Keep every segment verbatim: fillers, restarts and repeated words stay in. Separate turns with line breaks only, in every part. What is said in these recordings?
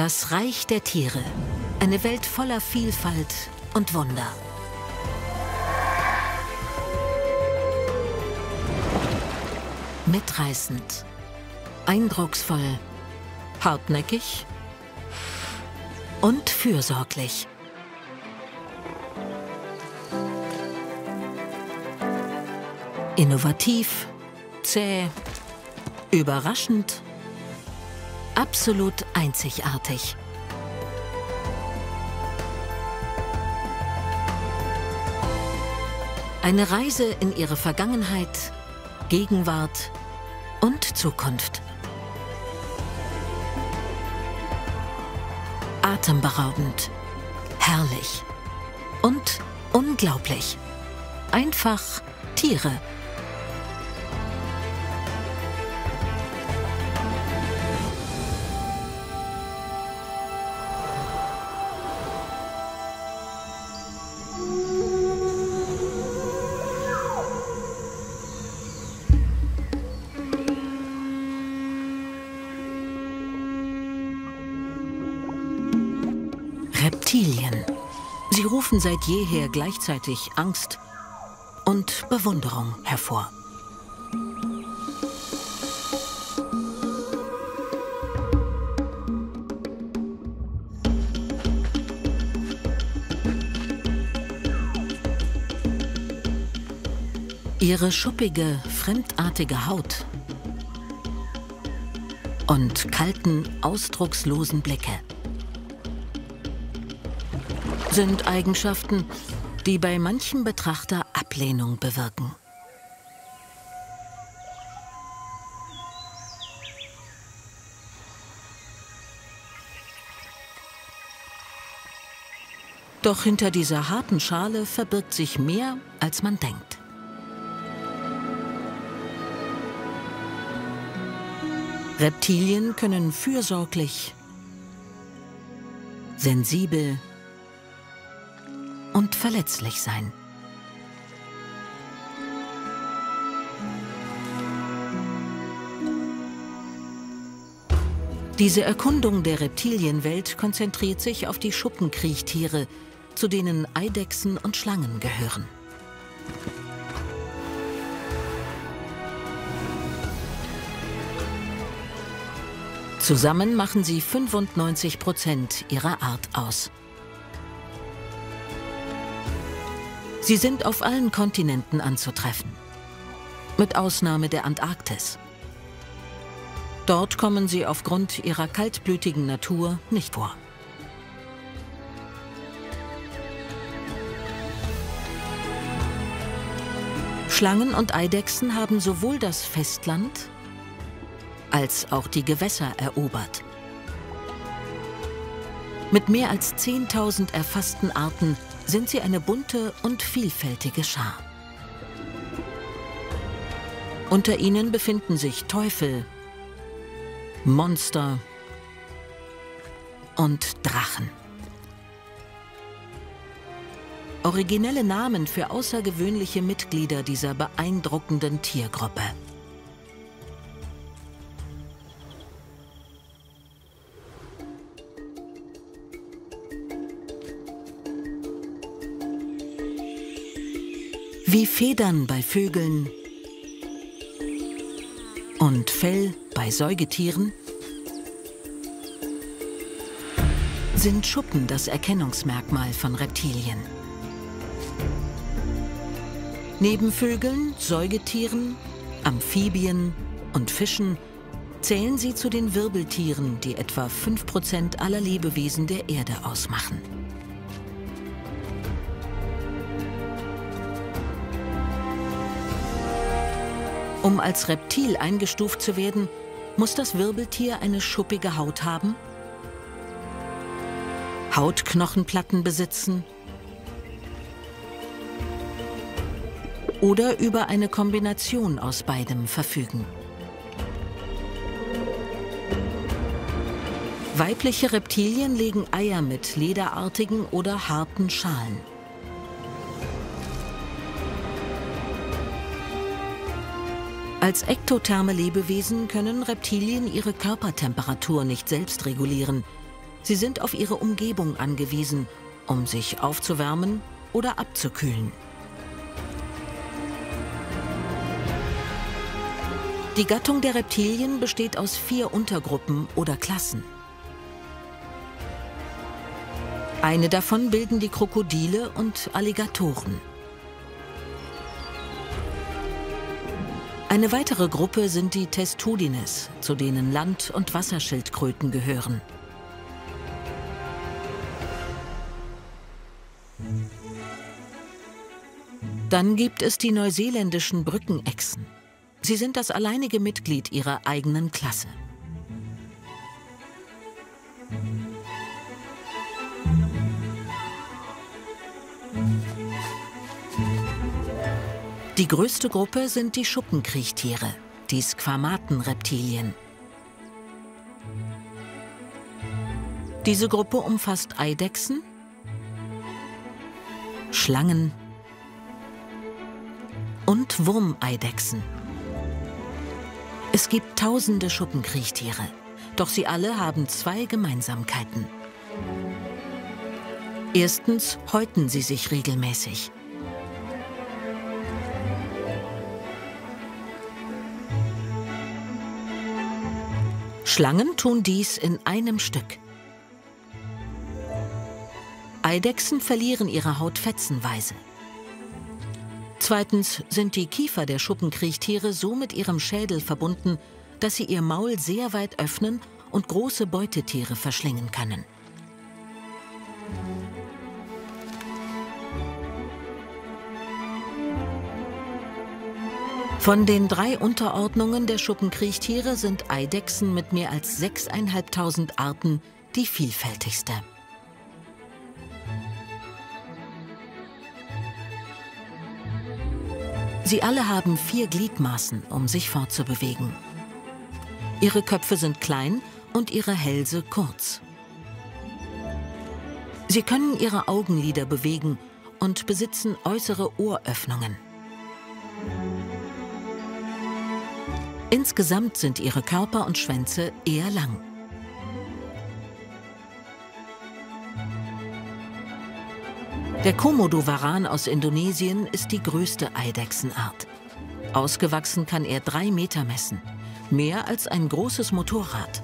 Das Reich der Tiere. Eine Welt voller Vielfalt und Wunder. Mitreißend, eindrucksvoll, hartnäckig und fürsorglich. Innovativ, zäh, überraschend, absolut einzigartig. Eine Reise in ihre Vergangenheit, Gegenwart und Zukunft. Atemberaubend, herrlich und unglaublich. Einfach Tiere. Reptilien. Sie rufen seit jeher gleichzeitig Angst und Bewunderung hervor. Ihre schuppige, fremdartige Haut und kalten, ausdruckslosen Blicke sind Eigenschaften, die bei manchem Betrachter Ablehnung bewirken. Doch hinter dieser harten Schale verbirgt sich mehr, als man denkt. Reptilien können fürsorglich, sensibel und verletzlich sein. Diese Erkundung der Reptilienwelt konzentriert sich auf die Schuppenkriechtiere, zu denen Eidechsen und Schlangen gehören. Zusammen machen sie fünfundneunzig Prozent ihrer Art aus. Sie sind auf allen Kontinenten anzutreffen, mit Ausnahme der Antarktis. Dort kommen sie aufgrund ihrer kaltblütigen Natur nicht vor. Schlangen und Eidechsen haben sowohl das Festland als auch die Gewässer erobert. Mit mehr als zehntausend erfassten Arten sind sie eine bunte und vielfältige Schar. Unter ihnen befinden sich Teufel, Monster und Drachen. Originelle Namen für außergewöhnliche Mitglieder dieser beeindruckenden Tiergruppe. Wie Federn bei Vögeln und Fell bei Säugetieren sind Schuppen das Erkennungsmerkmal von Reptilien. Neben Vögeln, Säugetieren, Amphibien und Fischen zählen sie zu den Wirbeltieren, die etwa fünf Prozent aller Lebewesen der Erde ausmachen. Um als Reptil eingestuft zu werden, muss das Wirbeltier eine schuppige Haut haben, Hautknochenplatten besitzen oder über eine Kombination aus beidem verfügen. Weibliche Reptilien legen Eier mit lederartigen oder harten Schalen. Als ektotherme Lebewesen können Reptilien ihre Körpertemperatur nicht selbst regulieren, Sie sind auf ihre Umgebung angewiesen, um sich aufzuwärmen oder abzukühlen. Die Gattung der Reptilien besteht aus vier Untergruppen oder Klassen. Eine davon bilden die Krokodile und Alligatoren. Eine weitere Gruppe sind die Testudines, zu denen Land- und Wasserschildkröten gehören. Dann gibt es die neuseeländischen Brückenechsen. Sie sind das alleinige Mitglied ihrer eigenen Klasse. Die größte Gruppe sind die Schuppenkriechtiere, die Squamaten-Reptilien. Diese Gruppe umfasst Eidechsen, Schlangen und Wurmeidechsen. Es gibt tausende Schuppenkriechtiere, doch sie alle haben zwei Gemeinsamkeiten. Erstens häuten sie sich regelmäßig. Schlangen tun dies in einem Stück. Eidechsen verlieren ihre Haut fetzenweise. Zweitens sind die Kiefer der Schuppenkriechtiere so mit ihrem Schädel verbunden, dass sie ihr Maul sehr weit öffnen und große Beutetiere verschlingen können. Von den drei Unterordnungen der Schuppenkriechtiere sind Eidechsen mit mehr als sechstausendfünfhundert Arten die vielfältigste. Sie alle haben vier Gliedmaßen, um sich fortzubewegen. Ihre Köpfe sind klein und ihre Hälse kurz. Sie können ihre Augenlider bewegen und besitzen äußere Ohröffnungen. Insgesamt sind ihre Körper und Schwänze eher lang. Der Komodo-Varan aus Indonesien ist die größte Eidechsenart. Ausgewachsen kann er drei Meter messen, mehr als ein großes Motorrad.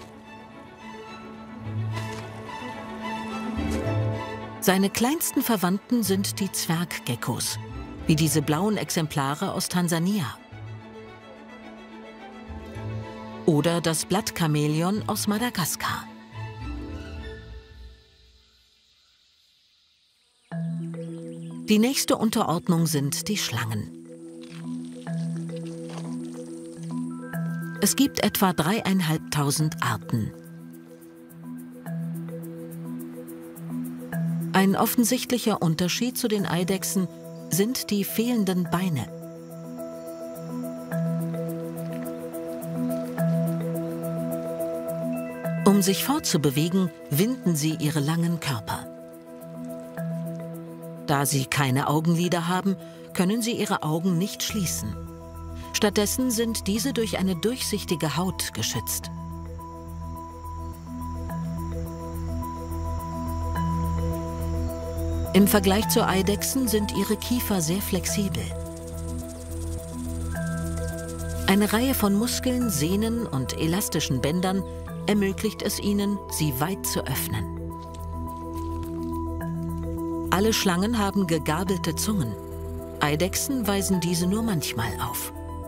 Seine kleinsten Verwandten sind die Zwerggeckos, wie diese blauen Exemplare aus Tansania. Oder das Blattchamäleon aus Madagaskar. Die nächste Unterordnung sind die Schlangen. Es gibt etwa dreieinhalbtausend Arten. Ein offensichtlicher Unterschied zu den Eidechsen sind die fehlenden Beine. Um sich fortzubewegen, winden sie ihre langen Körper. Da sie keine Augenlider haben, können sie ihre Augen nicht schließen. Stattdessen sind diese durch eine durchsichtige Haut geschützt. Im Vergleich zu Eidechsen sind ihre Kiefer sehr flexibel. Eine Reihe von Muskeln, Sehnen und elastischen Bändern ermöglicht es ihnen, sie weit zu öffnen. Alle Schlangen haben gegabelte Zungen. Eidechsen weisen diese nur manchmal auf.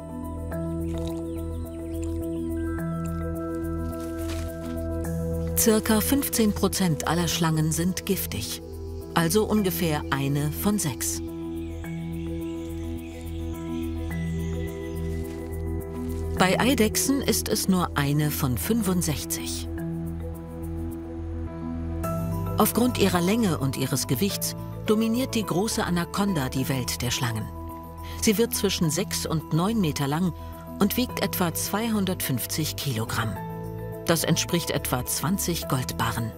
Circa fünfzehn Prozent aller Schlangen sind giftig, also ungefähr eine von sechs. Bei Eidechsen ist es nur eine von fünfundsechzig. Aufgrund ihrer Länge und ihres Gewichts dominiert die große Anaconda die Welt der Schlangen. Sie wird zwischen sechs und neun Meter lang und wiegt etwa zweihundertfünfzig Kilogramm. Das entspricht etwa zwanzig Goldbarren.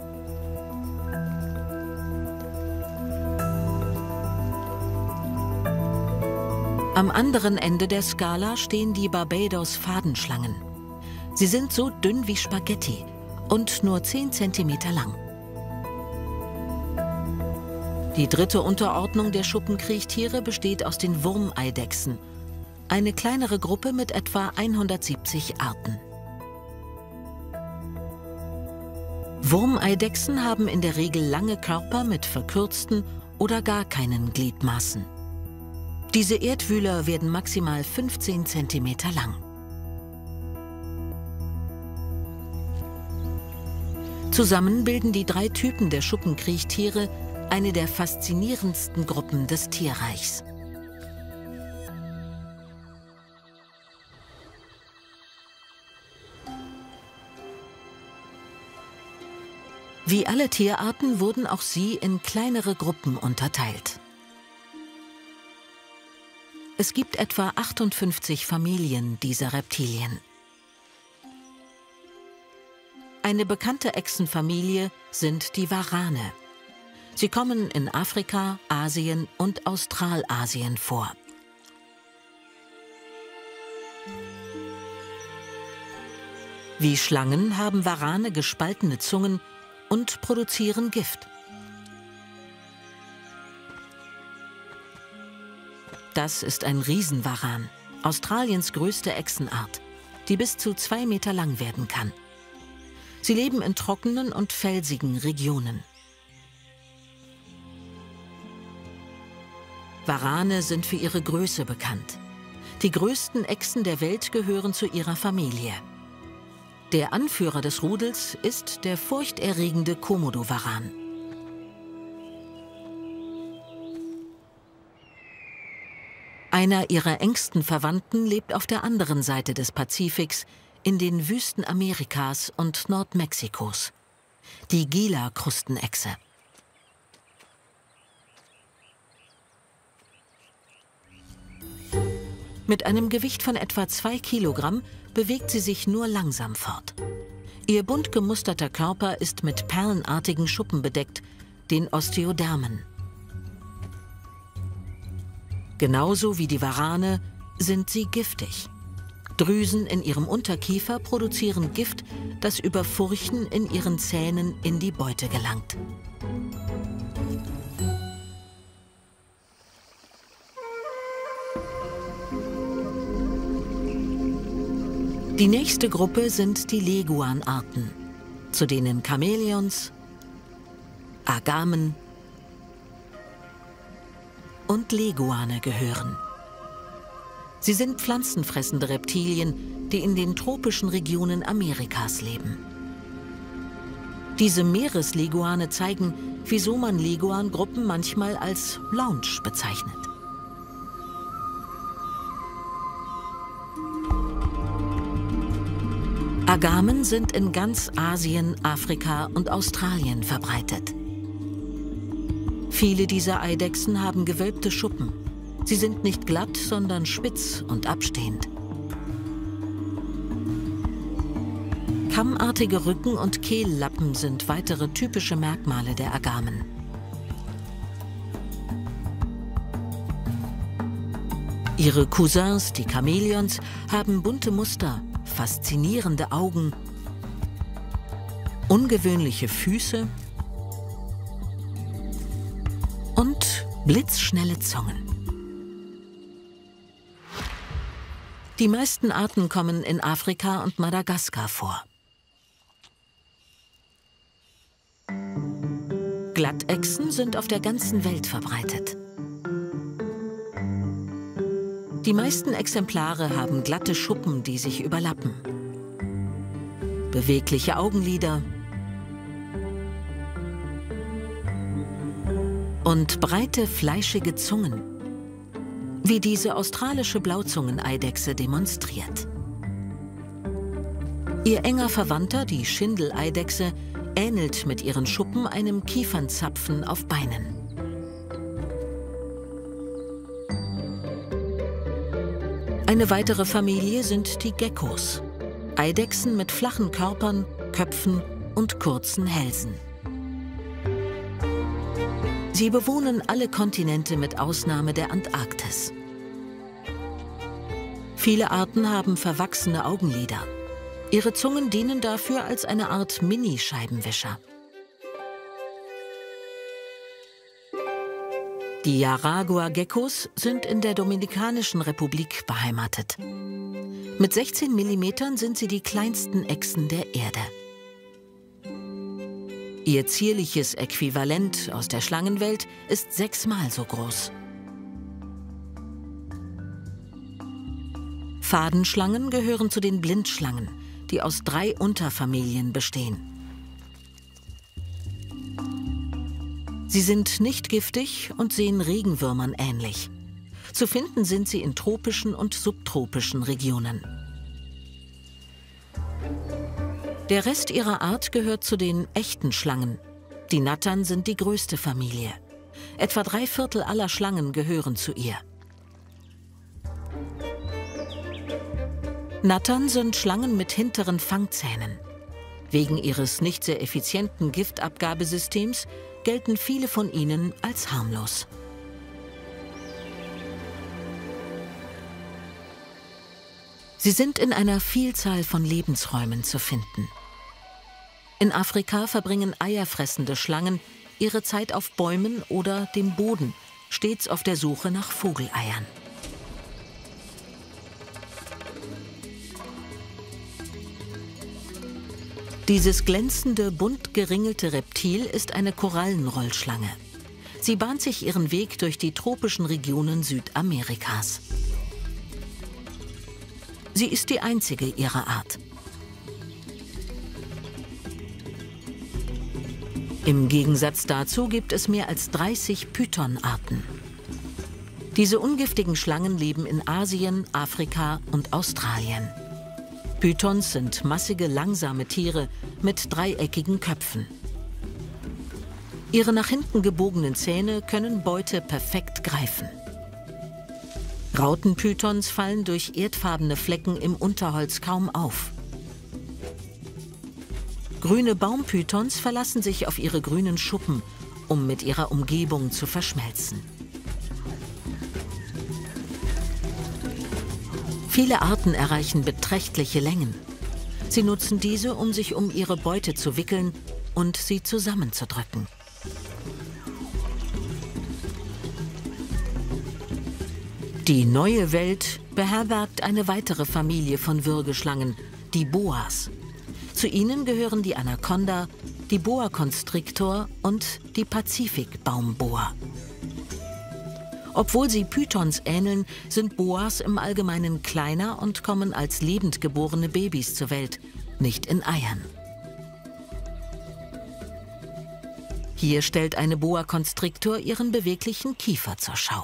Am anderen Ende der Skala stehen die Barbados-Fadenschlangen. Sie sind so dünn wie Spaghetti und nur zehn Zentimeter lang. Die dritte Unterordnung der Schuppenkriechtiere besteht aus den Wurmeidechsen, eine kleinere Gruppe mit etwa hundertsiebzig Arten. Wurmeidechsen haben in der Regel lange Körper mit verkürzten oder gar keinen Gliedmaßen. Diese Erdwühler werden maximal fünfzehn Zentimeter lang. Zusammen bilden die drei Typen der Schuppenkriechtiere eine der faszinierendsten Gruppen des Tierreichs. Wie alle Tierarten wurden auch sie in kleinere Gruppen unterteilt. Es gibt etwa achtundfünfzig Familien dieser Reptilien. Eine bekannte Echsenfamilie sind die Warane. Sie kommen in Afrika, Asien und Australasien vor. Wie Schlangen haben Warane gespaltene Zungen und produzieren Gift. Das ist ein Riesenwaran, Australiens größte Echsenart, die bis zu zwei Meter lang werden kann. Sie leben in trockenen und felsigen Regionen. Warane sind für ihre Größe bekannt. Die größten Echsen der Welt gehören zu ihrer Familie. Der Anführer des Rudels ist der furchterregende Komodowaran. Einer ihrer engsten Verwandten lebt auf der anderen Seite des Pazifiks, in den Wüsten Amerikas und Nordmexikos, die Gila-Krustenechse. Mit einem Gewicht von etwa zwei Kilogramm bewegt sie sich nur langsam fort. Ihr bunt gemusterter Körper ist mit perlenartigen Schuppen bedeckt, den Osteodermen. Genauso wie die Warane sind sie giftig. Drüsen in ihrem Unterkiefer produzieren Gift, das über Furchen in ihren Zähnen in die Beute gelangt. Die nächste Gruppe sind die Leguanarten, zu denen Chamäleons, Agamen und Leguane gehören. Sie sind pflanzenfressende Reptilien, die in den tropischen Regionen Amerikas leben. Diese Meeresleguane zeigen, wieso man Leguan-Gruppen manchmal als Lounge bezeichnet. Agamen sind in ganz Asien, Afrika und Australien verbreitet. Viele dieser Eidechsen haben gewölbte Schuppen. Sie sind nicht glatt, sondern spitz und abstehend. Kammartige Rücken- und Kehllappen sind weitere typische Merkmale der Agamen. Ihre Cousins, die Chamäleons, haben bunte Muster, faszinierende Augen, ungewöhnliche Füße und blitzschnelle Zungen. Die meisten Arten kommen in Afrika und Madagaskar vor. Glattechsen sind auf der ganzen Welt verbreitet. Die meisten Exemplare haben glatte Schuppen, die sich überlappen, bewegliche Augenlider und breite, fleischige Zungen, wie diese australische Blauzungeneidechse demonstriert. Ihr enger Verwandter, die Schindeleidechse, ähnelt mit ihren Schuppen einem Kiefernzapfen auf Beinen. Eine weitere Familie sind die Geckos, Eidechsen mit flachen Körpern, Köpfen und kurzen Hälsen. Sie bewohnen alle Kontinente mit Ausnahme der Antarktis. Viele Arten haben verwachsene Augenlider. Ihre Zungen dienen dafür als eine Art Mini-Scheibenwischer. Die Yaragua-Geckos sind in der Dominikanischen Republik beheimatet. Mit sechzehn Millimetern sind sie die kleinsten Echsen der Erde. Ihr zierliches Äquivalent aus der Schlangenwelt ist sechsmal so groß. Fadenschlangen gehören zu den Blindschlangen, die aus drei Unterfamilien bestehen. Sie sind nicht giftig und sehen Regenwürmern ähnlich. Zu finden sind sie in tropischen und subtropischen Regionen. Der Rest ihrer Art gehört zu den echten Schlangen. Die Nattern sind die größte Familie. Etwa drei Viertel aller Schlangen gehören zu ihr. Nattern sind Schlangen mit hinteren Fangzähnen. Wegen ihres nicht sehr effizienten Giftabgabesystems gelten viele von ihnen als harmlos. Sie sind in einer Vielzahl von Lebensräumen zu finden. In Afrika verbringen eierfressende Schlangen ihre Zeit auf Bäumen oder dem Boden, stets auf der Suche nach Vogeleiern. Dieses glänzende, bunt geringelte Reptil ist eine Korallenrollschlange. Sie bahnt sich ihren Weg durch die tropischen Regionen Südamerikas. Sie ist die einzige ihrer Art. Im Gegensatz dazu gibt es mehr als dreißig Python-Arten. Diese ungiftigen Schlangen leben in Asien, Afrika und Australien. Pythons sind massige, langsame Tiere mit dreieckigen Köpfen. Ihre nach hinten gebogenen Zähne können Beute perfekt greifen. Rautenpythons fallen durch erdfarbene Flecken im Unterholz kaum auf. Grüne Baumpythons verlassen sich auf ihre grünen Schuppen, um mit ihrer Umgebung zu verschmelzen. Viele Arten erreichen beträchtliche Längen. Sie nutzen diese, um sich um ihre Beute zu wickeln und sie zusammenzudrücken. Die neue Welt beherbergt eine weitere Familie von Würgeschlangen, die Boas. Zu ihnen gehören die Anaconda, die Boa constrictor und die Pazifikbaumboa. Obwohl sie Pythons ähneln, sind Boas im Allgemeinen kleiner und kommen als lebend geborene Babys zur Welt, nicht in Eiern. Hier stellt eine Boa constrictor ihren beweglichen Kiefer zur Schau.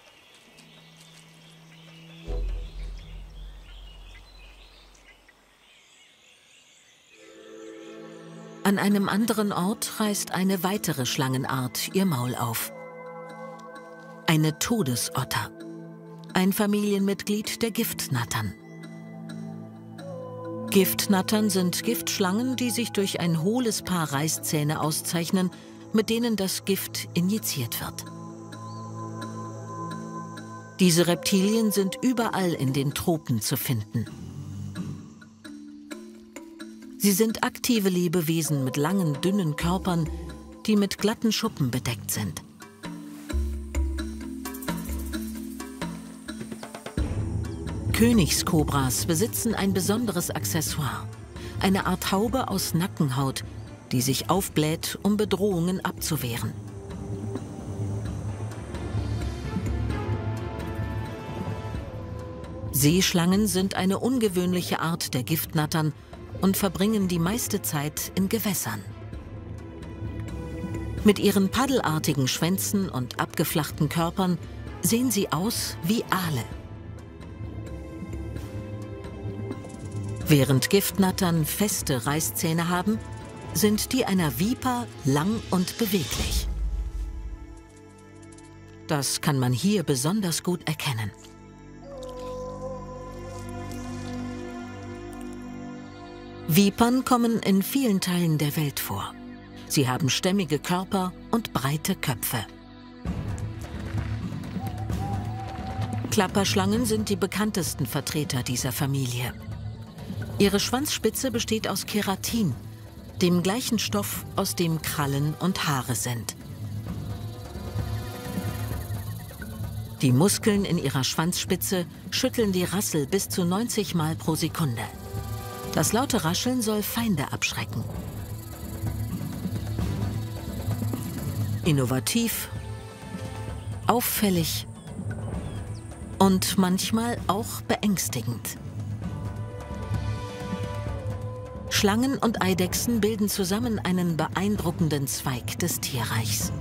An einem anderen Ort reißt eine weitere Schlangenart ihr Maul auf. Eine Todesotter, ein Familienmitglied der Giftnattern. Giftnattern sind Giftschlangen, die sich durch ein hohles Paar Reißzähne auszeichnen, mit denen das Gift injiziert wird. Diese Reptilien sind überall in den Tropen zu finden. Sie sind aktive Lebewesen mit langen, dünnen Körpern, die mit glatten Schuppen bedeckt sind. Königskobras besitzen ein besonderes Accessoire, eine Art Haube aus Nackenhaut, die sich aufbläht, um Bedrohungen abzuwehren. Seeschlangen sind eine ungewöhnliche Art der Giftnattern und verbringen die meiste Zeit in Gewässern. Mit ihren paddelartigen Schwänzen und abgeflachten Körpern sehen sie aus wie Aale. Während Giftnattern feste Reißzähne haben, sind die einer Viper lang und beweglich. Das kann man hier besonders gut erkennen. Vipern kommen in vielen Teilen der Welt vor. Sie haben stämmige Körper und breite Köpfe. Klapperschlangen sind die bekanntesten Vertreter dieser Familie. Ihre Schwanzspitze besteht aus Keratin, dem gleichen Stoff, aus dem Krallen und Haare sind. Die Muskeln in ihrer Schwanzspitze schütteln die Rassel bis zu neunzig Mal pro Sekunde. Das laute Rascheln soll Feinde abschrecken. Innovativ, auffällig und manchmal auch beängstigend. Schlangen und Eidechsen bilden zusammen einen beeindruckenden Zweig des Tierreichs.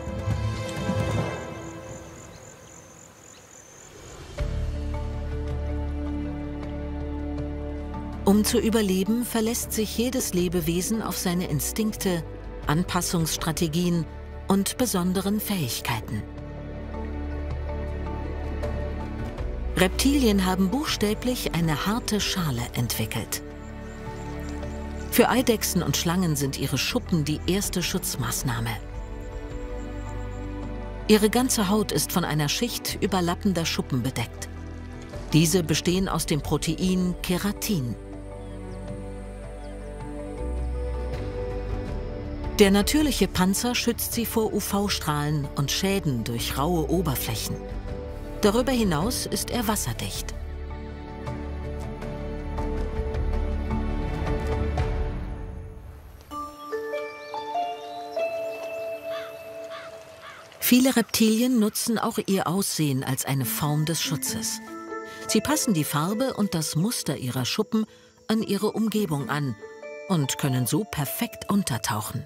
Um zu überleben, verlässt sich jedes Lebewesen auf seine Instinkte, Anpassungsstrategien und besonderen Fähigkeiten. Reptilien haben buchstäblich eine harte Schale entwickelt. Für Eidechsen und Schlangen sind ihre Schuppen die erste Schutzmaßnahme. Ihre ganze Haut ist von einer Schicht überlappender Schuppen bedeckt. Diese bestehen aus dem Protein Keratin. Der natürliche Panzer schützt sie vor U V-Strahlen und Schäden durch raue Oberflächen. Darüber hinaus ist er wasserdicht. Viele Reptilien nutzen auch ihr Aussehen als eine Form des Schutzes. Sie passen die Farbe und das Muster ihrer Schuppen an ihre Umgebung an und können so perfekt untertauchen.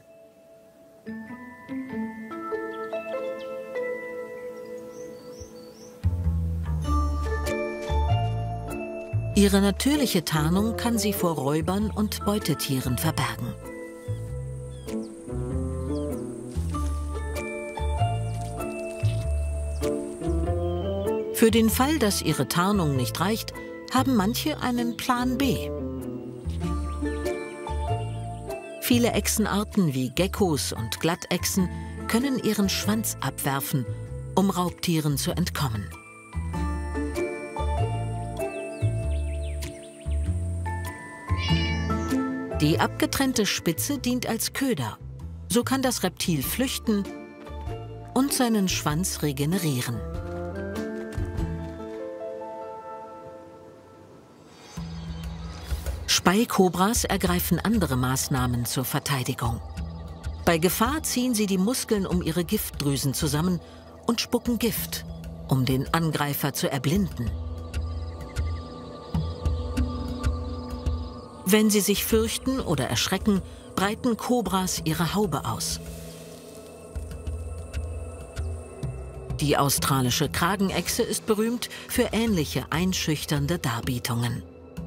Ihre natürliche Tarnung kann sie vor Räubern und Beutetieren verbergen. Für den Fall, dass ihre Tarnung nicht reicht, haben manche einen Plan B. Viele Echsenarten wie Geckos und Glattechsen können ihren Schwanz abwerfen, um Raubtieren zu entkommen. Die abgetrennte Spitze dient als Köder. So kann das Reptil flüchten und seinen Schwanz regenerieren. Speikobras ergreifen andere Maßnahmen zur Verteidigung. Bei Gefahr ziehen sie die Muskeln um ihre Giftdrüsen zusammen und spucken Gift, um den Angreifer zu erblinden. Wenn sie sich fürchten oder erschrecken, breiten Kobras ihre Haube aus. Die australische Kragenechse ist berühmt für ähnliche einschüchternde Darbietungen.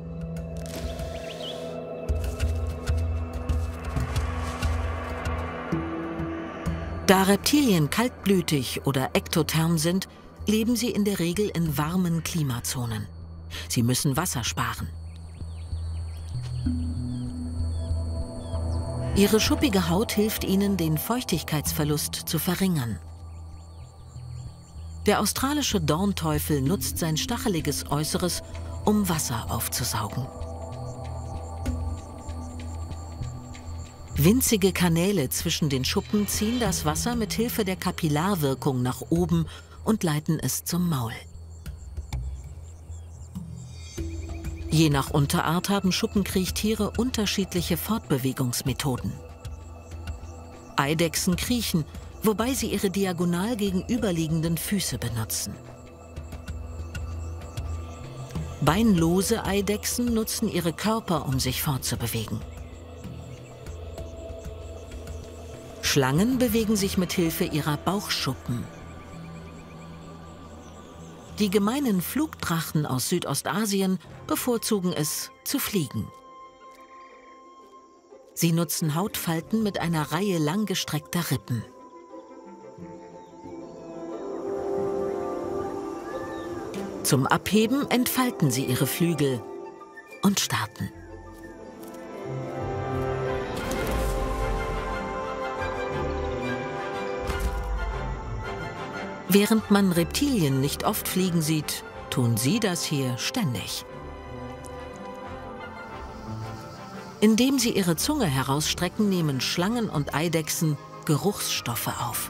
Da Reptilien kaltblütig oder ektotherm sind, leben sie in der Regel in warmen Klimazonen. Sie müssen Wasser sparen. Ihre schuppige Haut hilft ihnen, den Feuchtigkeitsverlust zu verringern. Der australische Dornteufel nutzt sein stacheliges Äußeres, um Wasser aufzusaugen. Winzige Kanäle zwischen den Schuppen ziehen das Wasser mit Hilfe der Kapillarwirkung nach oben und leiten es zum Maul. Je nach Unterart haben Schuppenkriechtiere unterschiedliche Fortbewegungsmethoden. Eidechsen kriechen, wobei sie ihre diagonal gegenüberliegenden Füße benutzen. Beinlose Eidechsen nutzen ihre Körper, um sich fortzubewegen. Schlangen bewegen sich mit Hilfe ihrer Bauchschuppen. Die gemeinen Flugdrachen aus Südostasien bevorzugen es, zu fliegen. Sie nutzen Hautfalten mit einer Reihe langgestreckter Rippen. Zum Abheben entfalten sie ihre Flügel und starten. Während man Reptilien nicht oft fliegen sieht, tun sie das hier ständig. Indem sie ihre Zunge herausstrecken, nehmen Schlangen und Eidechsen Geruchsstoffe auf.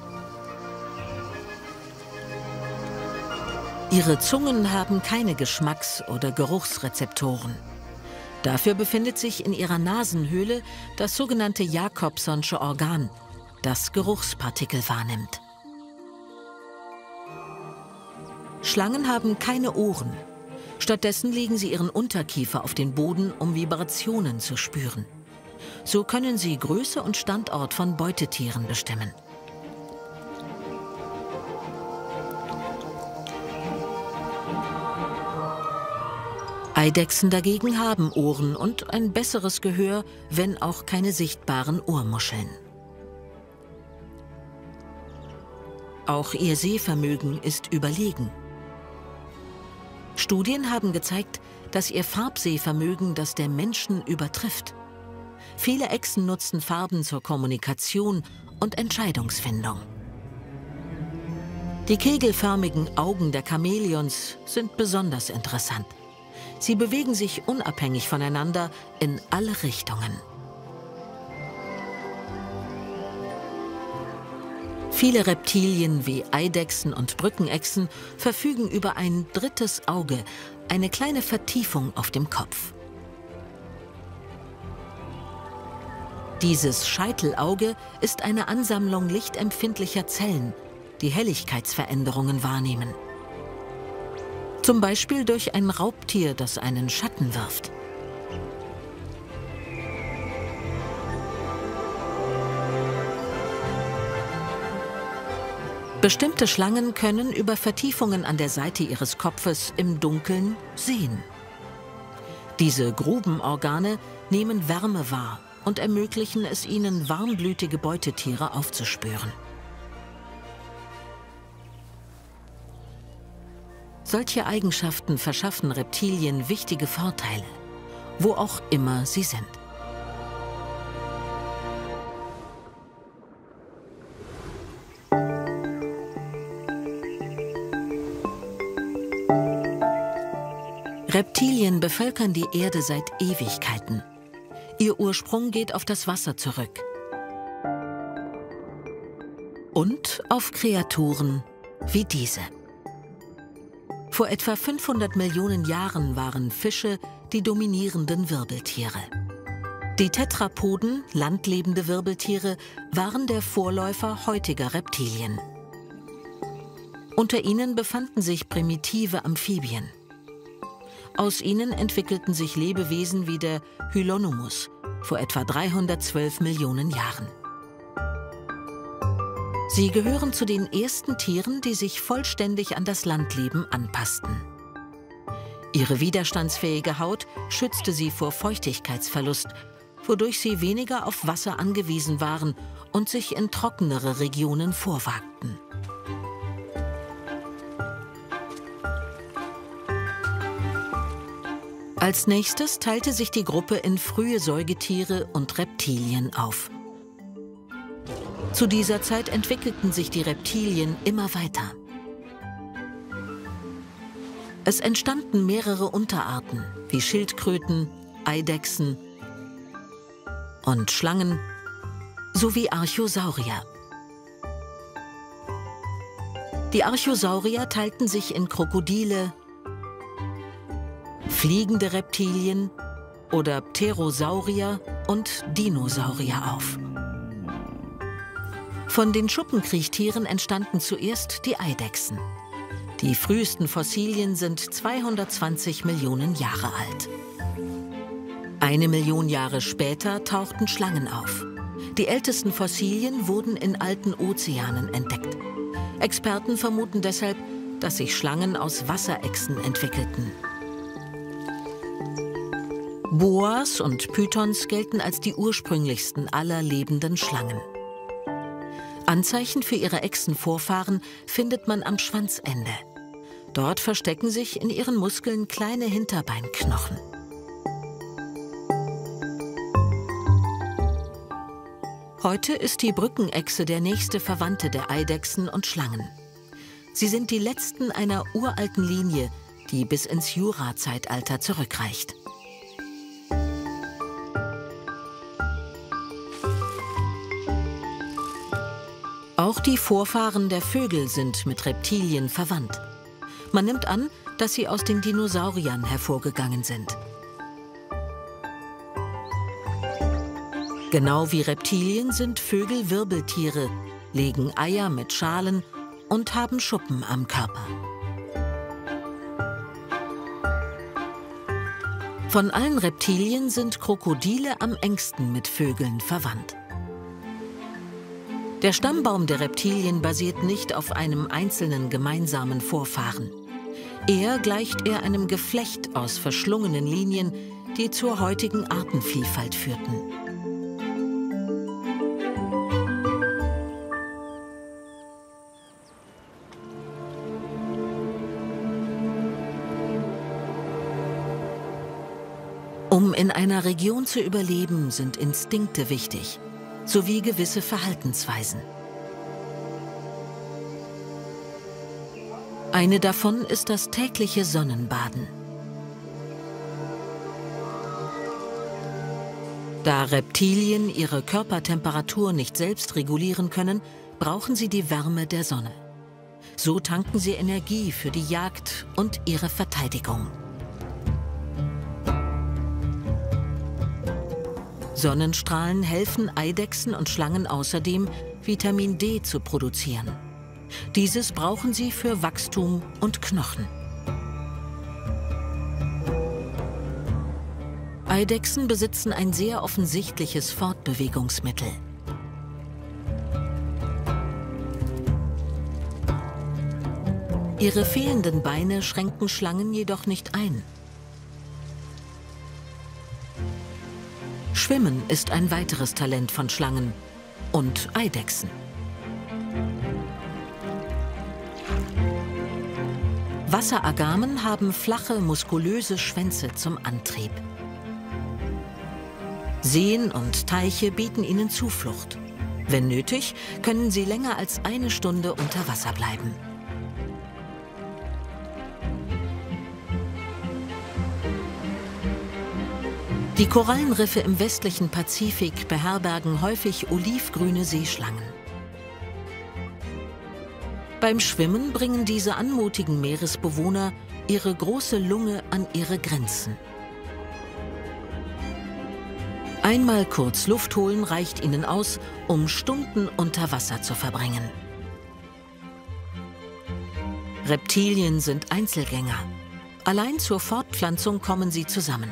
Ihre Zungen haben keine Geschmacks- oder Geruchsrezeptoren. Dafür befindet sich in ihrer Nasenhöhle das sogenannte Jacobsonsche Organ, das Geruchspartikel wahrnimmt. Schlangen haben keine Ohren. Stattdessen legen sie ihren Unterkiefer auf den Boden, um Vibrationen zu spüren. So können sie Größe und Standort von Beutetieren bestimmen. Eidechsen dagegen haben Ohren und ein besseres Gehör, wenn auch keine sichtbaren Ohrmuscheln. Auch ihr Sehvermögen ist überlegen. Studien haben gezeigt, dass ihr Farbsehvermögen das der Menschen übertrifft. Viele Echsen nutzen Farben zur Kommunikation und Entscheidungsfindung. Die kegelförmigen Augen der Chamäleons sind besonders interessant. Sie bewegen sich unabhängig voneinander in alle Richtungen. Viele Reptilien wie Eidechsen und Brückenechsen verfügen über ein drittes Auge, eine kleine Vertiefung auf dem Kopf. Dieses Scheitelauge ist eine Ansammlung lichtempfindlicher Zellen, die Helligkeitsveränderungen wahrnehmen. Zum Beispiel durch ein Raubtier, das einen Schatten wirft. Bestimmte Schlangen können über Vertiefungen an der Seite ihres Kopfes im Dunkeln sehen. Diese Grubenorgane nehmen Wärme wahr und ermöglichen es ihnen, warmblütige Beutetiere aufzuspüren. Solche Eigenschaften verschaffen Reptilien wichtige Vorteile, wo auch immer sie sind. Reptilien bevölkern die Erde seit Ewigkeiten. Ihr Ursprung geht auf das Wasser zurück. Und auf Kreaturen wie diese. Vor etwa fünfhundert Millionen Jahren waren Fische die dominierenden Wirbeltiere. Die Tetrapoden, landlebende Wirbeltiere, waren der Vorläufer heutiger Reptilien. Unter ihnen befanden sich primitive Amphibien. Aus ihnen entwickelten sich Lebewesen wie der Hylonomus vor etwa dreihundertzwölf Millionen Jahren. Sie gehören zu den ersten Tieren, die sich vollständig an das Landleben anpassten. Ihre widerstandsfähige Haut schützte sie vor Feuchtigkeitsverlust, wodurch sie weniger auf Wasser angewiesen waren und sich in trockenere Regionen vorwagten. Als nächstes teilte sich die Gruppe in frühe Säugetiere und Reptilien auf. Zu dieser Zeit entwickelten sich die Reptilien immer weiter. Es entstanden mehrere Unterarten wie Schildkröten, Eidechsen und Schlangen sowie Archosaurier. Die Archosaurier teilten sich in Krokodile, fliegende Reptilien oder Pterosaurier und Dinosaurier auf. Von den Schuppenkriechtieren entstanden zuerst die Eidechsen. Die frühesten Fossilien sind zweihundertzwanzig Millionen Jahre alt. Eine Million Jahre später tauchten Schlangen auf. Die ältesten Fossilien wurden in alten Ozeanen entdeckt. Experten vermuten deshalb, dass sich Schlangen aus Wasserechsen entwickelten. Boas und Pythons gelten als die ursprünglichsten aller lebenden Schlangen. Anzeichen für ihre Echsenvorfahren findet man am Schwanzende. Dort verstecken sich in ihren Muskeln kleine Hinterbeinknochen. Heute ist die Brückenechse der nächste Verwandte der Eidechsen und Schlangen. Sie sind die letzten einer uralten Linie, die bis ins Jurazeitalter zurückreicht. Auch die Vorfahren der Vögel sind mit Reptilien verwandt. Man nimmt an, dass sie aus den Dinosauriern hervorgegangen sind. Genau wie Reptilien sind Vögel Wirbeltiere, legen Eier mit Schalen und haben Schuppen am Körper. Von allen Reptilien sind Krokodile am engsten mit Vögeln verwandt. Der Stammbaum der Reptilien basiert nicht auf einem einzelnen gemeinsamen Vorfahren. Eher gleicht er einem Geflecht aus verschlungenen Linien, die zur heutigen Artenvielfalt führten. Um in einer Region zu überleben, sind Instinkte wichtig, sowie gewisse Verhaltensweisen. Eine davon ist das tägliche Sonnenbaden. Da Reptilien ihre Körpertemperatur nicht selbst regulieren können, brauchen sie die Wärme der Sonne. So tanken sie Energie für die Jagd und ihre Verteidigung. Sonnenstrahlen helfen Eidechsen und Schlangen außerdem, Vitamin D zu produzieren. Dieses brauchen sie für Wachstum und Knochen. Eidechsen besitzen ein sehr offensichtliches Fortbewegungsmittel. Ihre fehlenden Beine schränken Schlangen jedoch nicht ein. Schwimmen ist ein weiteres Talent von Schlangen und Eidechsen. Wasseragamen haben flache, muskulöse Schwänze zum Antrieb. Seen und Teiche bieten ihnen Zuflucht. Wenn nötig, können sie länger als eine Stunde unter Wasser bleiben. Die Korallenriffe im westlichen Pazifik beherbergen häufig olivgrüne Seeschlangen. Beim Schwimmen bringen diese anmutigen Meeresbewohner ihre große Lunge an ihre Grenzen. Einmal kurz Luft holen reicht ihnen aus, um Stunden unter Wasser zu verbringen. Reptilien sind Einzelgänger. Allein zur Fortpflanzung kommen sie zusammen.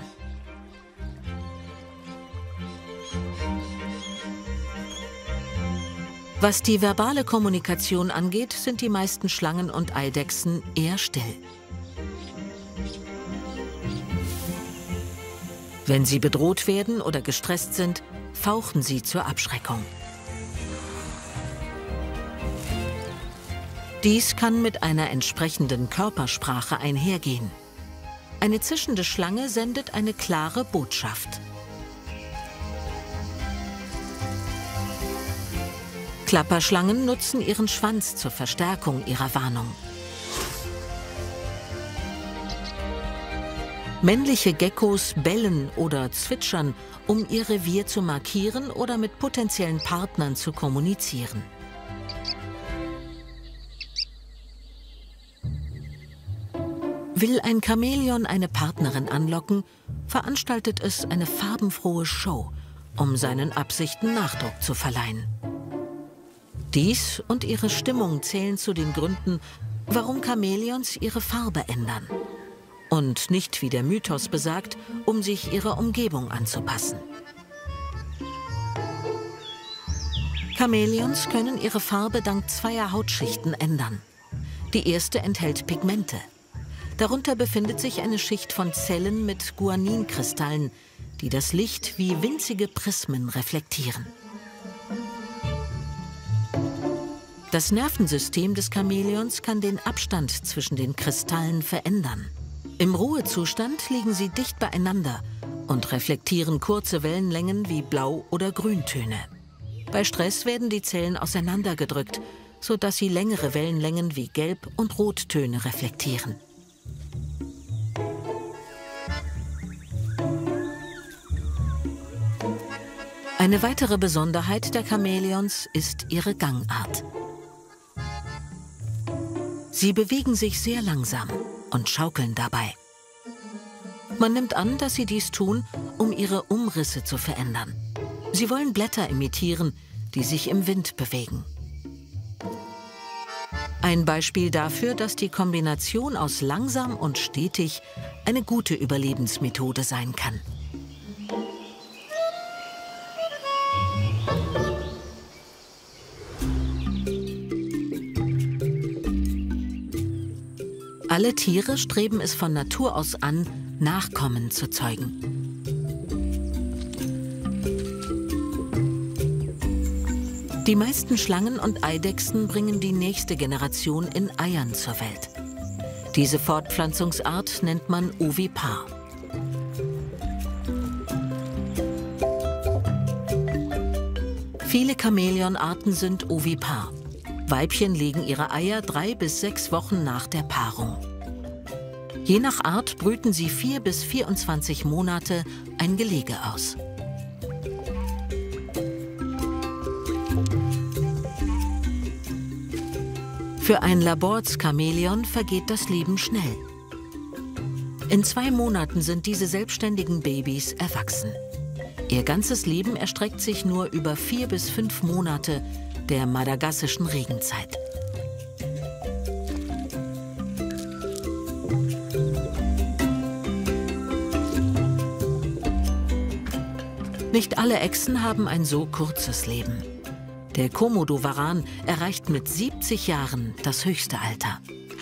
Was die verbale Kommunikation angeht, sind die meisten Schlangen und Eidechsen eher still. Wenn sie bedroht werden oder gestresst sind, fauchen sie zur Abschreckung. Dies kann mit einer entsprechenden Körpersprache einhergehen. Eine zischende Schlange sendet eine klare Botschaft. Klapperschlangen nutzen ihren Schwanz zur Verstärkung ihrer Warnung. Männliche Geckos bellen oder zwitschern, um ihr Revier zu markieren oder mit potenziellen Partnern zu kommunizieren. Will ein Chamäleon eine Partnerin anlocken, veranstaltet es eine farbenfrohe Show, um seinen Absichten Nachdruck zu verleihen. Dies und ihre Stimmung zählen zu den Gründen, warum Chamäleons ihre Farbe ändern. Und nicht, wie der Mythos besagt, um sich ihrer Umgebung anzupassen. Chamäleons können ihre Farbe dank zweier Hautschichten ändern. Die erste enthält Pigmente. Darunter befindet sich eine Schicht von Zellen mit Guaninkristallen, die das Licht wie winzige Prismen reflektieren. Das Nervensystem des Chamäleons kann den Abstand zwischen den Kristallen verändern. Im Ruhezustand liegen sie dicht beieinander und reflektieren kurze Wellenlängen wie Blau- oder Grüntöne. Bei Stress werden die Zellen auseinandergedrückt, sodass sie längere Wellenlängen wie Gelb- und Rottöne reflektieren. Eine weitere Besonderheit der Chamäleons ist ihre Gangart. Sie bewegen sich sehr langsam und schaukeln dabei. Man nimmt an, dass sie dies tun, um ihre Umrisse zu verändern. Sie wollen Blätter imitieren, die sich im Wind bewegen. Ein Beispiel dafür, dass die Kombination aus langsam und stetig eine gute Überlebensmethode sein kann. Alle Tiere streben es von Natur aus an, Nachkommen zu zeugen. Die meisten Schlangen und Eidechsen bringen die nächste Generation in Eiern zur Welt. Diese Fortpflanzungsart nennt man Ovipar. Viele Chamäleonarten sind ovipar. Weibchen legen ihre Eier drei bis sechs Wochen nach der Paarung. Je nach Art brüten sie vier bis vierundzwanzig Monate ein Gelege aus. Für ein Laborz-Chamäleon vergeht das Leben schnell. In zwei Monaten sind diese selbstständigen Babys erwachsen. Ihr ganzes Leben erstreckt sich nur über vier bis fünf Monate der madagassischen Regenzeit. Nicht alle Echsen haben ein so kurzes Leben. Der Komodowaran erreicht mit siebzig Jahren das höchste Alter.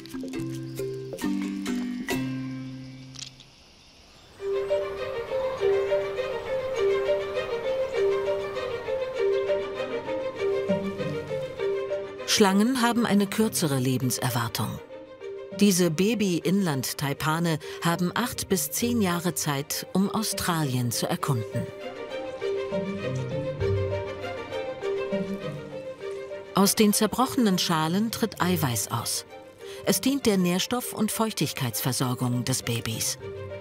Schlangen haben eine kürzere Lebenserwartung. Diese Baby-Inland-Taipane haben acht bis zehn Jahre Zeit, um Australien zu erkunden. Aus den zerbrochenen Schalen tritt Eiweiß aus. Es dient der Nährstoff- und Feuchtigkeitsversorgung des Babys.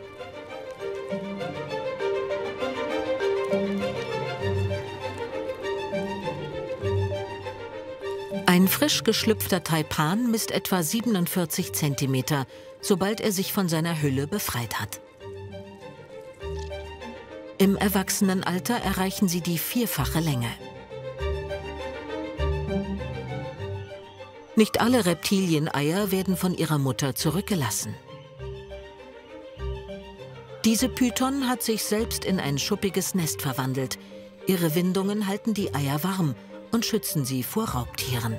Ein frisch geschlüpfter Taipan misst etwa siebenundvierzig Zentimeter, sobald er sich von seiner Hülle befreit hat. Im Erwachsenenalter erreichen sie die vierfache Länge. Nicht alle Reptilieneier werden von ihrer Mutter zurückgelassen. Diese Python hat sich selbst in ein schuppiges Nest verwandelt. Ihre Windungen halten die Eier warm und schützen sie vor Raubtieren.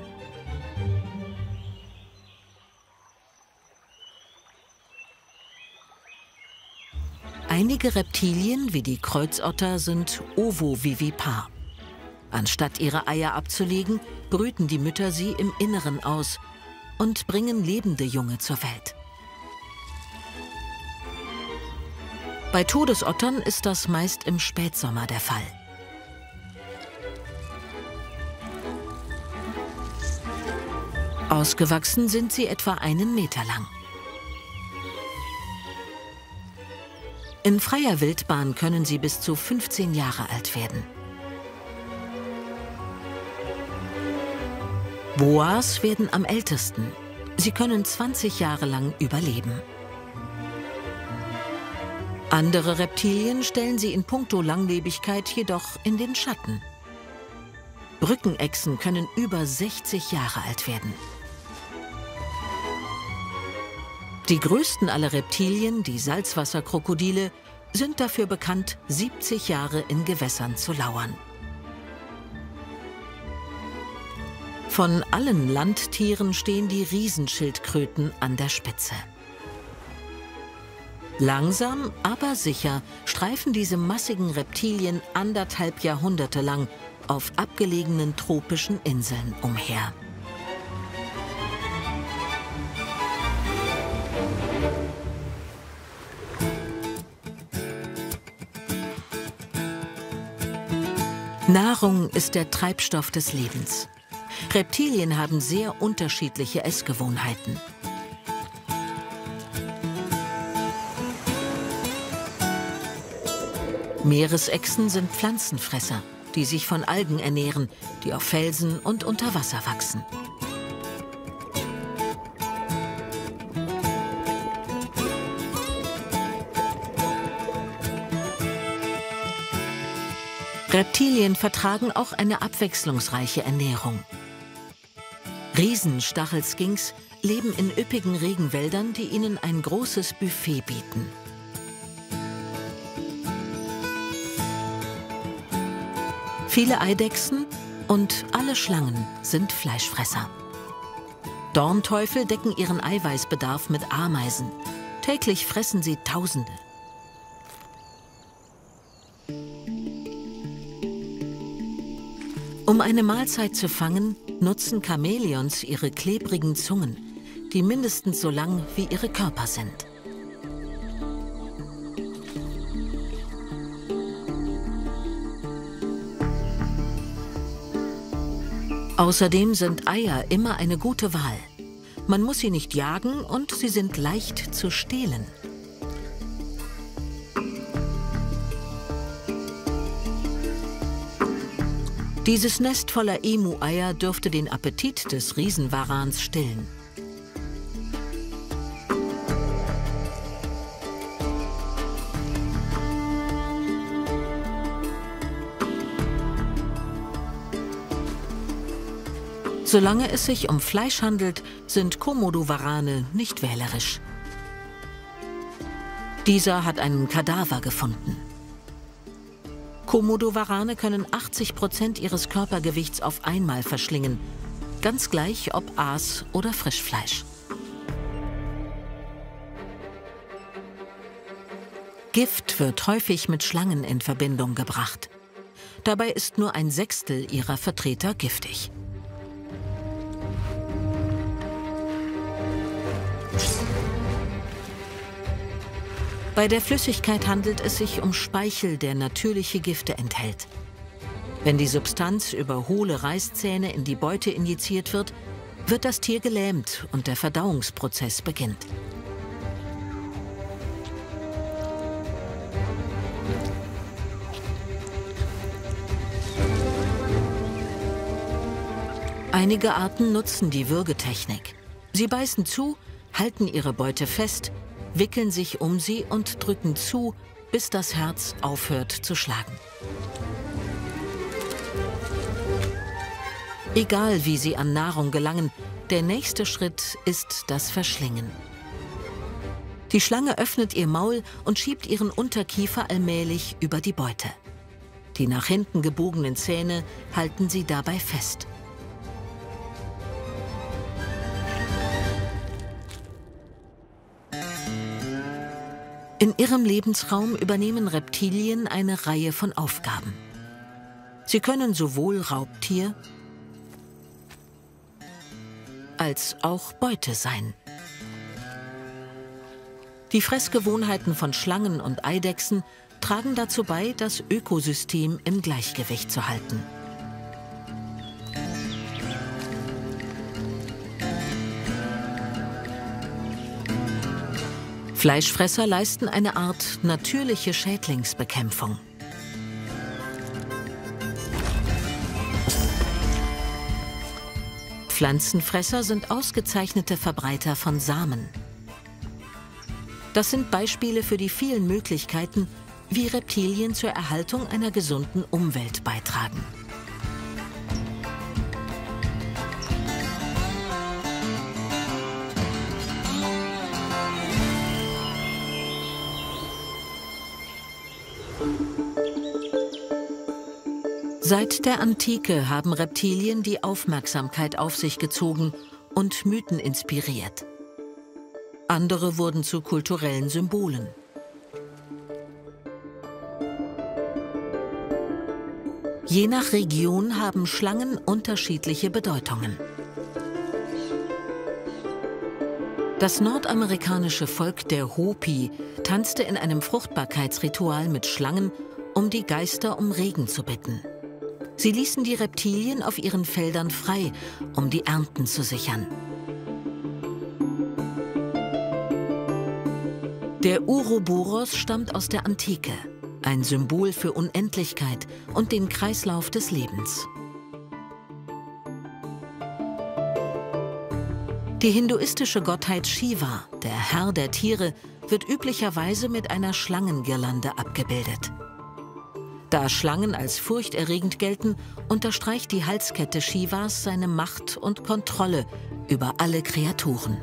Einige Reptilien, wie die Kreuzotter, sind ovovivipar. Anstatt ihre Eier abzulegen, brüten die Mütter sie im Inneren aus und bringen lebende Junge zur Welt. Bei Todesottern ist das meist im Spätsommer der Fall. Ausgewachsen sind sie etwa einen Meter lang. In freier Wildbahn können sie bis zu fünfzehn Jahre alt werden. Boas werden am ältesten. Sie können zwanzig Jahre lang überleben. Andere Reptilien stellen sie in puncto Langlebigkeit jedoch in den Schatten. Brückenechsen können über sechzig Jahre alt werden. Die größten aller Reptilien, die Salzwasserkrokodile, sind dafür bekannt, siebzig Jahre in Gewässern zu lauern. Von allen Landtieren stehen die Riesenschildkröten an der Spitze. Langsam, aber sicher streifen diese massigen Reptilien anderthalb Jahrhunderte lang auf abgelegenen tropischen Inseln umher. Nahrung ist der Treibstoff des Lebens. Reptilien haben sehr unterschiedliche Essgewohnheiten. Meeresechsen sind Pflanzenfresser, die sich von Algen ernähren, die auf Felsen und unter Wasser wachsen. Reptilien vertragen auch eine abwechslungsreiche Ernährung. Riesenstachelskinks leben in üppigen Regenwäldern, die ihnen ein großes Buffet bieten. Viele Eidechsen und alle Schlangen sind Fleischfresser. Dornteufel decken ihren Eiweißbedarf mit Ameisen. Täglich fressen sie Tausende. Um eine Mahlzeit zu fangen, nutzen Chamäleons ihre klebrigen Zungen, die mindestens so lang wie ihre Körper sind. Außerdem sind Eier immer eine gute Wahl. Man muss sie nicht jagen und sie sind leicht zu stehlen. Dieses Nest voller Emu-Eier dürfte den Appetit des Riesenwarans stillen. Solange es sich um Fleisch handelt, sind Komodowarane nicht wählerisch. Dieser hat einen Kadaver gefunden. Komodowarane können achtzig Prozent ihres Körpergewichts auf einmal verschlingen, ganz gleich ob Aas oder Frischfleisch. Gift wird häufig mit Schlangen in Verbindung gebracht. Dabei ist nur ein Sechstel ihrer Vertreter giftig. Bei der Flüssigkeit handelt es sich um Speichel, der natürliche Gifte enthält. Wenn die Substanz über hohle Reißzähne in die Beute injiziert wird, wird das Tier gelähmt und der Verdauungsprozess beginnt. Einige Arten nutzen die Würgetechnik. Sie beißen zu, halten ihre Beute fest, wickeln sich um sie und drücken zu, bis das Herz aufhört zu schlagen. Egal wie sie an Nahrung gelangen, der nächste Schritt ist das Verschlingen. Die Schlange öffnet ihr Maul und schiebt ihren Unterkiefer allmählich über die Beute. Die nach hinten gebogenen Zähne halten sie dabei fest. In ihrem Lebensraum übernehmen Reptilien eine Reihe von Aufgaben. Sie können sowohl Raubtier als auch Beute sein. Die Fressgewohnheiten von Schlangen und Eidechsen tragen dazu bei, das Ökosystem im Gleichgewicht zu halten. Fleischfresser leisten eine Art natürliche Schädlingsbekämpfung. Pflanzenfresser sind ausgezeichnete Verbreiter von Samen. Das sind Beispiele für die vielen Möglichkeiten, wie Reptilien zur Erhaltung einer gesunden Umwelt beitragen. Seit der Antike haben Reptilien die Aufmerksamkeit auf sich gezogen und Mythen inspiriert. Andere wurden zu kulturellen Symbolen. Je nach Region haben Schlangen unterschiedliche Bedeutungen. Das nordamerikanische Volk der Hopi tanzte in einem Fruchtbarkeitsritual mit Schlangen, um die Geister um Regen zu bitten. Sie ließen die Reptilien auf ihren Feldern frei, um die Ernten zu sichern. Der Uroboros stammt aus der Antike, ein Symbol für Unendlichkeit und den Kreislauf des Lebens. Die hinduistische Gottheit Shiva, der Herr der Tiere, wird üblicherweise mit einer Schlangengirlande abgebildet. Da Schlangen als furchterregend gelten, unterstreicht die Halskette Shivas seine Macht und Kontrolle über alle Kreaturen.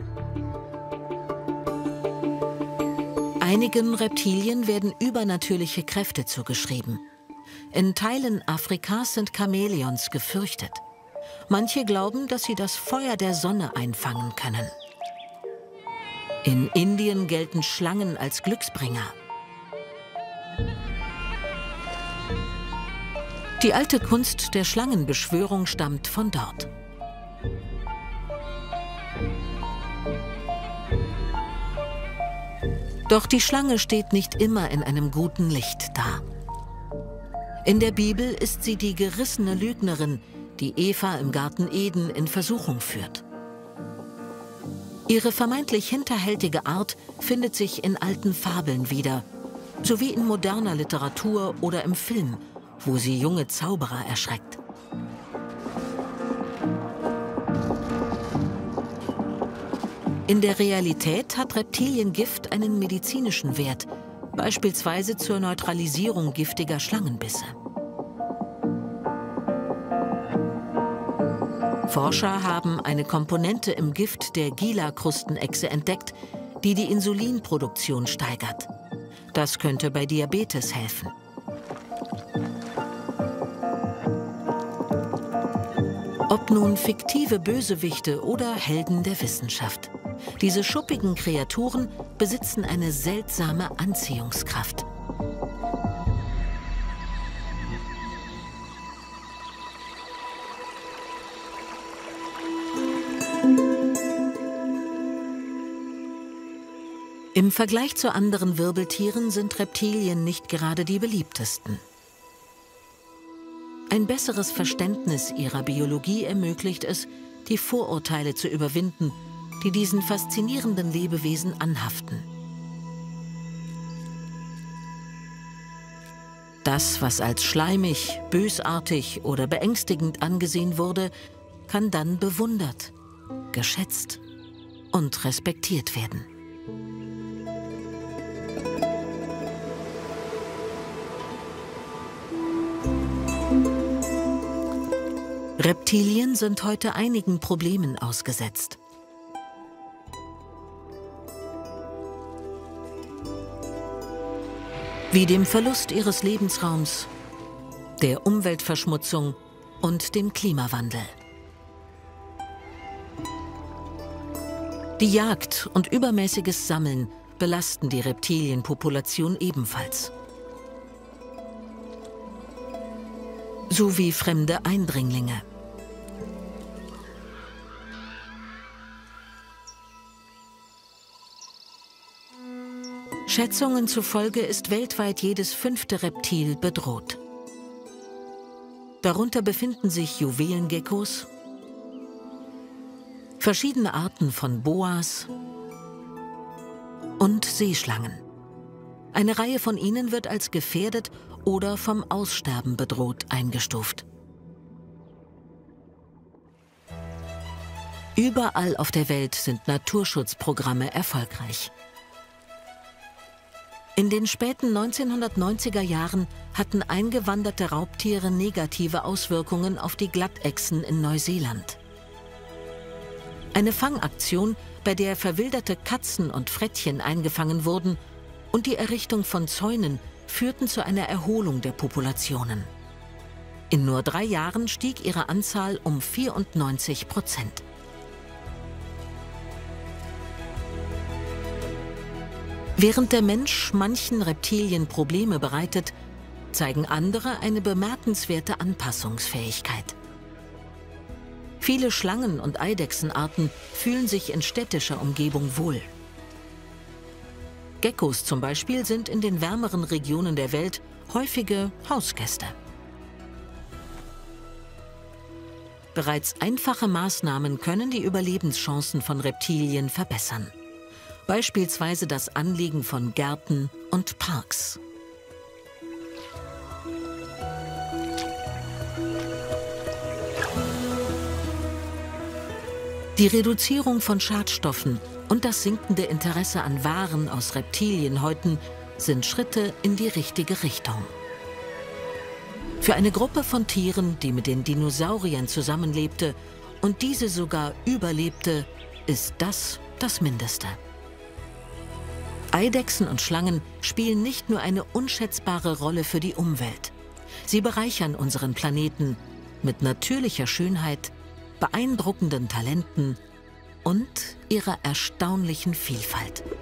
Einigen Reptilien werden übernatürliche Kräfte zugeschrieben. In Teilen Afrikas sind Chamäleons gefürchtet. Manche glauben, dass sie das Feuer der Sonne einfangen können. In Indien gelten Schlangen als Glücksbringer. Die alte Kunst der Schlangenbeschwörung stammt von dort. Doch die Schlange steht nicht immer in einem guten Licht da. In der Bibel ist sie die gerissene Lügnerin, die Eva im Garten Eden in Versuchung führt. Ihre vermeintlich hinterhältige Art findet sich in alten Fabeln wieder, sowie in moderner Literatur oder im Film, wo sie junge Zauberer erschreckt. In der Realität hat Reptiliengift einen medizinischen Wert, beispielsweise zur Neutralisierung giftiger Schlangenbisse. Forscher haben eine Komponente im Gift der Gila-Krustenechse entdeckt, die die Insulinproduktion steigert. Das könnte bei Diabetes helfen. Ob nun fiktive Bösewichte oder Helden der Wissenschaft. Diese schuppigen Kreaturen besitzen eine seltsame Anziehungskraft. Im Vergleich zu anderen Wirbeltieren sind Reptilien nicht gerade die beliebtesten. Ein besseres Verständnis ihrer Biologie ermöglicht es, die Vorurteile zu überwinden, die diesen faszinierenden Lebewesen anhaften. Das, was als schleimig, bösartig oder beängstigend angesehen wurde, kann dann bewundert, geschätzt und respektiert werden. Reptilien sind heute einigen Problemen ausgesetzt. Wie dem Verlust ihres Lebensraums, der Umweltverschmutzung und dem Klimawandel. Die Jagd und übermäßiges Sammeln belasten die Reptilienpopulation ebenfalls. Sowie fremde Eindringlinge. Schätzungen zufolge ist weltweit jedes fünfte Reptil bedroht. Darunter befinden sich Juwelengeckos, verschiedene Arten von Boas und Seeschlangen. Eine Reihe von ihnen wird als gefährdet oder vom Aussterben bedroht eingestuft. Überall auf der Welt sind Naturschutzprogramme erfolgreich. In den späten neunzehnhundertneunziger Jahren hatten eingewanderte Raubtiere negative Auswirkungen auf die Glattechsen in Neuseeland. Eine Fangaktion, bei der verwilderte Katzen und Frettchen eingefangen wurden, und die Errichtung von Zäunen führten zu einer Erholung der Populationen. In nur drei Jahren stieg ihre Anzahl um vierundneunzig Prozent. Während der Mensch manchen Reptilien Probleme bereitet, zeigen andere eine bemerkenswerte Anpassungsfähigkeit. Viele Schlangen- und Eidechsenarten fühlen sich in städtischer Umgebung wohl. Geckos zum Beispiel sind in den wärmeren Regionen der Welt häufige Hausgäste. Bereits einfache Maßnahmen können die Überlebenschancen von Reptilien verbessern. Beispielsweise das Anlegen von Gärten und Parks. Die Reduzierung von Schadstoffen und das sinkende Interesse an Waren aus Reptilienhäuten sind Schritte in die richtige Richtung. Für eine Gruppe von Tieren, die mit den Dinosauriern zusammenlebte und diese sogar überlebte, ist das das Mindeste. Eidechsen und Schlangen spielen nicht nur eine unschätzbare Rolle für die Umwelt. Sie bereichern unseren Planeten mit natürlicher Schönheit, beeindruckenden Talenten und ihrer erstaunlichen Vielfalt.